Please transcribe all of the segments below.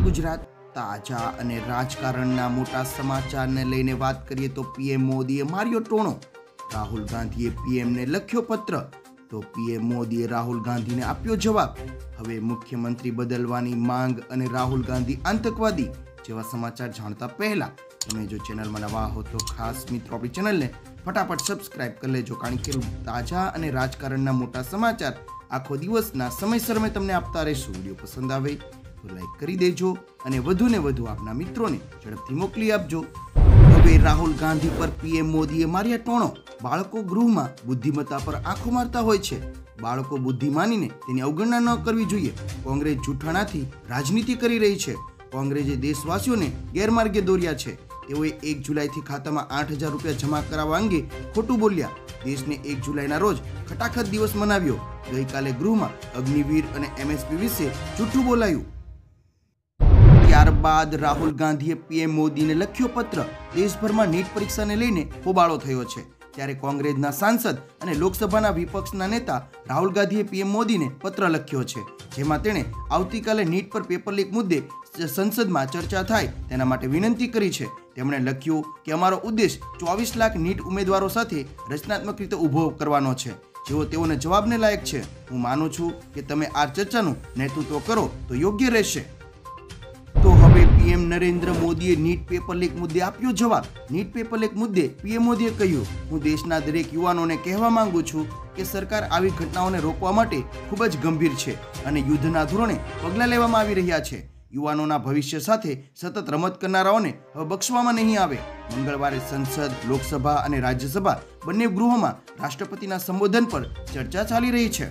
ગુજરાત તાજા અને રાજકારણના મોટા સમાચારને લઈને વાત કરીએ તો પીએમ મોદીએ માર્યો ટોણો. રાહુલ ગાંધીએ પીએમને લખ્યો પત્ર તો પીએમ મોદીએ રાહુલ ગાંધીને આપ્યો જવાબ. હવે મુખ્યમંત્રી બદલવાની માંગ અને રાહુલ ગાંધી આતંકવાદી જેવા સમાચાર જાણતા પહેલા તમે જો ચેનલમાં નવા હો તો ખાસ મિત્રો આપણી ચેનલને ફટાફટ સબસ્ક્રાઇબ કરી લેજો, કારણ કે તાજા અને રાજકારણના મોટા સમાચાર આખો દિવસના સમયસર મેં તમને આપતા રહીશું. વિડીયો પસંદ આવે તો લાઈક કરી દેજો અને વધુને વધુ આપના મિત્રોને ઝડપથી મોકલી આપજો. હવે રાહુલ ગાંધી પર પીએમ મોદીએ માર્યા ટોણો. બાળકો ગૃહમાં બુદ્ધિમત્તા પર આંખો મારતા હોય છે. બાળકો બુદ્ધિ માનીને તેની અવગણના ન કરવી જોઈએ. કોંગ્રેસ જૂઠાણાથી રાજનીતિ કરી રહી છે. કોંગ્રેસે દેશવાસીઓને ગેરમાર્ગે દોર્યા છે. તેઓએ 1 જુલાઈથી ખાતામાં 8,000 રૂપિયા જમા કરાવવા અંગે ખોટું બોલ્યા. દેશને 1 જુલાઈના રોજ ખટાખટ દિવસ મનાવ્યો. ગઈકાલે ગૃહમાં અગ્નિવીર અને એમએસપી વિશે જૂઠું બોલાયું. ત્યારબાદ રાહુલ ગાંધીએ પીએમ મોદીને લખ્યો પત્ર. દેશભરમાં નીટ પરીક્ષાને લઈને હોબાળો થયો છે. ત્યારે કોંગ્રેસના સાંસદ અને લોકસભાના વિપક્ષના નેતા રાહુલ ગાંધીએ પીએમ મોદીને પત્ર લખ્યો છે, જેમાં તેણે આવતીકાલે નીટ પર પેપર લીક મુદ્દે સંસદમાં ચર્ચા થાય તેના માટે વિનંતી કરી છે. તેમણે લખ્યું કે અમારો ઉદ્દેશ 24 લાખ નીટ ઉમેદવારો સાથે રચનાત્મક રીતે ઊભો કરવાનો છે, જેઓ તેઓને જવાબને લાયક છે. હું માનું છું કે તમે આ ચર્ચાનું નેતૃત્વ કરો તો યોગ્ય રહેશે. તો હવે પીએમ નરેન્દ્ર મોદીએ નીટ પેપર લીક મુદ્દે આપ્યો જવાબ. નીટ પેપર લીક મુદ્દે પીએમ મોદીએ કહ્યું, હું દેશના દરેક યુવાનોને કહેવા માંગુ છું કે સરકાર આવી ઘટનાઓને રોકવા માટે ખૂબ જ ગંભીર છે અને યુદ્ધના ધોરણે પગલાં લેવામાં આવી રહ્યા છે. યુવાનોના ભવિષ્ય સાથે સતત રમત કરનારાઓને હવે બક્ષવામાં નહીં આવે. મંગળવારે સંસદ, લોકસભા અને રાજ્યસભા બંને ગૃહોમાં રાષ્ટ્રપતિના સંબોધન પર ચર્ચા ચાલી રહી છે.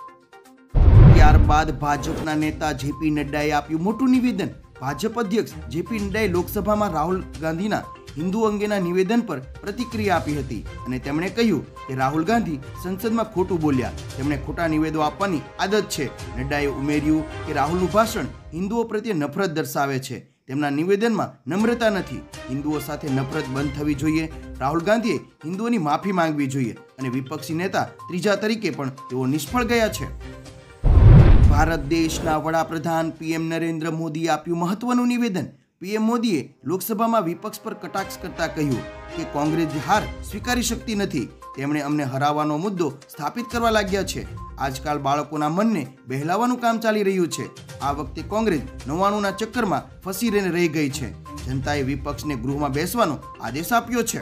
ત્યારબાદ ભાજપના નેતા જેપી નડ્ડાએ આપ્યું મોટું નિવેદન. ભાજપ અધ્યક્ષ જેપી નડ્ડાએ લોકસભામાં રાહુલ ગાંધીના હિન્દુ અંગેના નિવેદન પર પ્રતિક્રિયા આપી હતી અને તેમણે કહ્યું કે રાહુલ ગાંધી સંસદમાં ખોટું બોલ્યા. તેમણે ખોટા નિવેદનો આપવાની આદત છે. નડ્ડાએ ઉમેર્યું કે રાહુલનું ભાષણ હિન્દુઓ પ્રત્યે નફરત દર્શાવે છે. તેમના નિવેદનમાં નમ્રતા નથી. હિન્દુઓ સાથે નફરત બંધ થવી જોઈએ. રાહુલ ગાંધીએ હિન્દુઓની માફી માંગવી જોઈએ અને વિપક્ષી નેતા ત્રીજા તરીકે પણ તેઓ નિષ્ફળ ગયા છે. ભારત દેશના વડાપ્રધાન પીએમ નરેન્દ્ર મોદીએ આપ્યું મહત્વનું નિવેદન. પીએમ મોદીએ લોકસભામાં વિપક્ષ પર કટાક્ષ કરતા કહ્યું કે કોંગ્રેસ હાર સ્વીકારી શકતી નથી. તેમણે અમને હરાવવાનો મુદ્દો સ્થાપિત કરવા લાગ્યા છે. આજકાલ બાળકોના મનને બહેલાવવાનું કામ ચાલી રહ્યું છે. આ વખતે કોંગ્રેસ 99ના ચક્કરમાં ફસી રહી ગઈ છે. જનતાએ વિપક્ષને ગૃહમાં બેસવાનો આદેશ આપ્યો છે.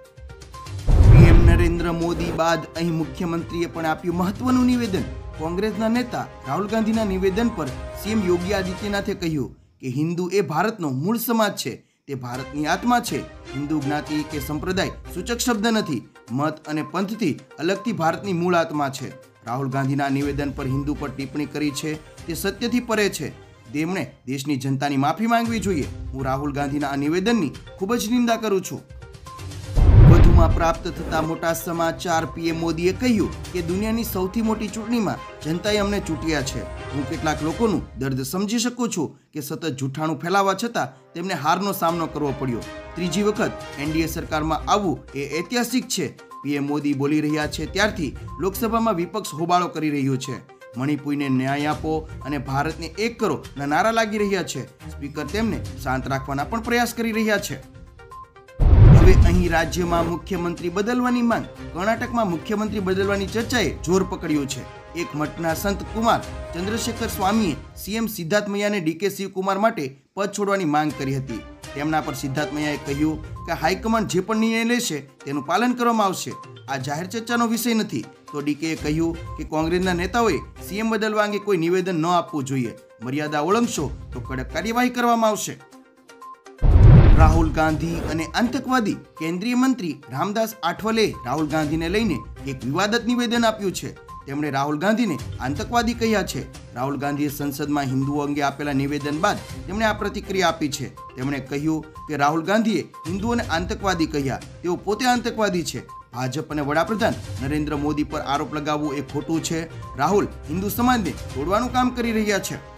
પીએમ નરેન્દ્ર મોદી બાદ અહીં મુખ્યમંત્રીએ પણ આપ્યું મહત્વનું નિવેદન. કોંગ્રેસના નેતા રાહુલ ગાંધીના નિવેદન પર સીએમ યોગી આદિત્યનાથે કહ્યું કે હિન્દુ એ ભારતનો મૂળ સમાજ છે. તે ભારતની આત્મા છે. હિન્દુ જ્ઞાતિ કે સંપ્રદાય સૂચક શબ્દ નથી. મત અને પંથથી અલગથી ભારતની મૂળ આત્મા છે. રાહુલ ગાંધીના નિવેદન પર હિન્દુ પર ટિપ્પણી કરી છે તે સત્યથી પરે છે. તેમણે દેશની જનતાની માફી માંગવી જોઈએ. હું રાહુલ ગાંધીના આ નિવેદનની ખૂબ જ નિંદા કરું છું. વધુમાં પ્રાપ્ત થતા મોટા સમાચાર. પીએમ મોદીએ કહ્યું કે દુનિયાની સૌથી મોટી ચૂંટણીમાં જનતાએ અમને ચૂંટ્યા છે. હું કેટલાક લોકોનું દર્દ સમજી શકું છું કે સતત જૂઠાણું ફેલાવવા છતાં તેમને હારનો સામનો કરવો પડ્યો. ત્રીજી વખત એનડીએ સરકારમાં આવવું એ ઐતિહાસિક છે. પીએમ મોદી બોલી રહ્યા છે ત્યારથી લોકસભામાં વિપક્ષ હોબાળો કરી રહ્યું છે. મણિપુરને ન્યાય આપો અને ભારતને એક કરો ના નારા લાગી રહ્યા છે. સ્પીકર તેમને શાંત રાખવાના પણ પ્રયાસ કરી રહ્યા છે. હવે અહીં રાજ્યમાં મુખ્યમંત્રી બદલવાની માંગ. કર્ણાટકમાં મુખ્યમંત્રી બદલવાની ચર્ચાએ જોર પકડ્યું છે. એક મઠના સંત કુમાર ચંદ્રશેખર સ્વામીએ સીએમ સિદ્ધાર્થમૈયાને ડીકે શિવકુમાર માટે પદ છોડવાની માંગ કરી હતી. તેમના પર સિદ્ધાર્થમૈયાએ કહ્યું કે હાઈકમાન્ડ જે પણ નિર્ણય લેશે તેનું પાલન કરવામાં આવશે. આ જાહેર ચર્ચાનો વિષય નથી. તો ડીકેએ કહ્યું કે કોંગ્રેસના નેતાઓએ સીએમ બદલવા અંગે કોઈ નિવેદન ન આપવું જોઈએ. મર્યાદા ઓળંગશો તો કડક કાર્યવાહી કરવામાં આવશે. રાહુલ ગાંધી અને આતંકવાદી. કેન્દ્રીય મંત્રી રામદાસ આઠવલેએ રાહુલ ગાંધીને લઈને એક વિવાદિત નિવેદન આપ્યું છે. તેમણે રાહુલ ગાંધીને આતંકવાદી કહ્યા છે. રાહુલ ગાંધીએ સંસદમાં હિન્દુઓ અંગે આપેલા નિવેદન બાદ તેમણે આ પ્રતિક્રિયા આપી છે. તેમણે કહ્યું કે રાહુલ ગાંધીએ હિન્દુઓને આતંકવાદી કહ્યા. તેઓ પોતે આતંકવાદી છે. ભાજપ અને વડાપ્રધાન નરેન્દ્ર મોદી પર આરોપ લગાવવું એ ખોટું છે. રાહુલ હિન્દુ સમાજને તોડવાનું કામ કરી રહ્યા છે.